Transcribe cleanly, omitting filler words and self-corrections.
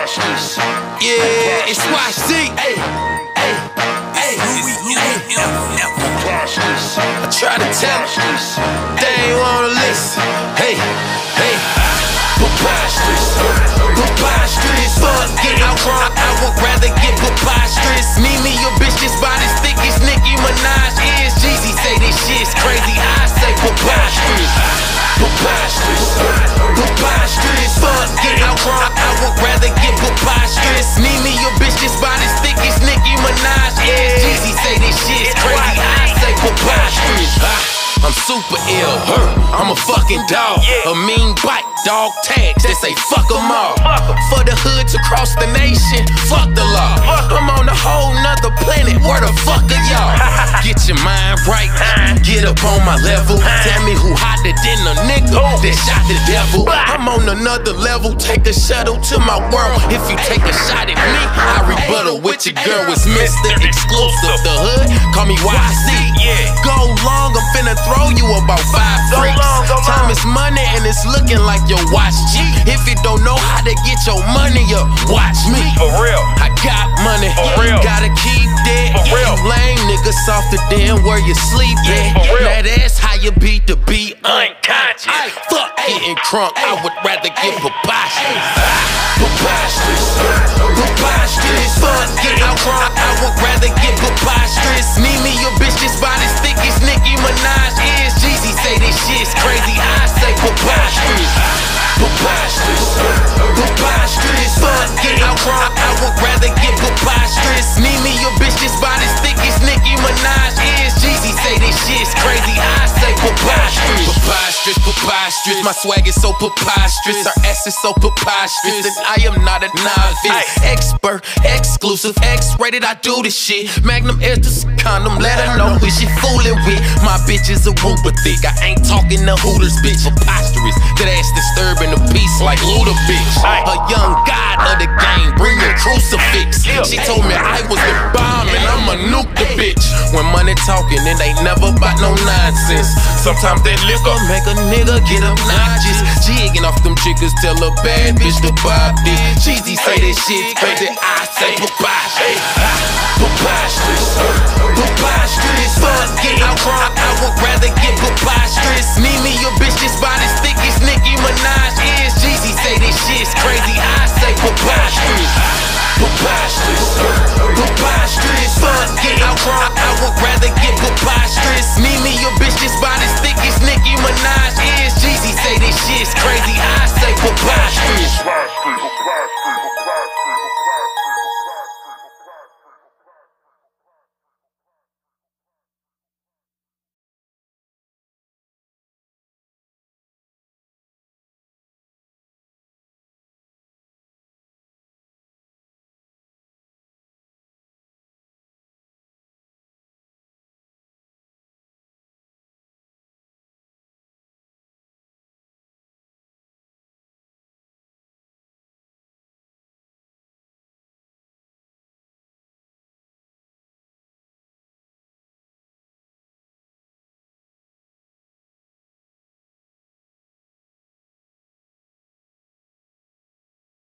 Yeah, it's YC. I try to tell them, they ain't wanna listen. Hey, preposterous, fuck, get out front. I would rather get preposterous. Me, your bitch, this body's thick as Nicki Minaj is. Jeezy say this shit's crazy, I say preposterous. Fuck, get out front. I would rather get preposterous. Me, your bitch, this body's thick as Nicki Minaj is. Jeezy say this shit's crazy, I say preposterous. I'm super ill, I'm a fucking dog. A mean bite, dog tags that say fuck 'em all. For the hoods across the nation, fuck the law. I'm on a whole nother planet, where the fuck are y'all? Get your mind right, get up on my level. Tell me who hotter than a nigga that shot the devil. I'm on another level, take a shuttle to my world. If you take a shot at me, I rebuttal with your girl. It's Mr. Exclusive, the hood, call me YC. Go long, I'm finna throw you about 5 freaks. Time is money and it's looking like your watch cheap. If you don't know how to get your money up, watch me. For real. I got money, for real. Gotta keep that. For real. You lame niggas softer than where you sleep at. For real. Now that's how you beat the beat Unconscious. Fuck getting crunk, I would rather get preposterous. Fuck getting crunk, I would rather get preposterous. Me, your bitch, this body's thick as Nicki Minaj is. Jeezy say this shit's crazy, I say preposterous. Fuck getting crunk, I would rather get preposterous. Me, your bitch, this body's thick as Nicki Minaj is. Jeezy say this shit's crazy, I say preposterous. Preposterous, my swag is so preposterous. Our ass is so preposterous, and I am not a novice. Expert, exclusive, X-rated, I do this shit. Magnum Estus, condom, let her know who she fooling with. My bitch is a Ruber thick, I ain't talking to Hooters, bitch. Preposterous, that ass disturbing the peace like Luda, bitch. A young god of the game, bring your crucifix. She told me I was the bomb and I'ma nuke the bitch. When money talking, it ain't never about no nonsense. Sometimes that liquor make a nigga get obnoxious. Jigging off them triggers, tell a bad bitch to pop this. Jeezy say this shit's crazy, I say preposterous. Fuck getting crunk, I would rather get preposterous. Me, your bitch, this body's thick as Nicki Minaj is. Jeezy say this shit's crazy,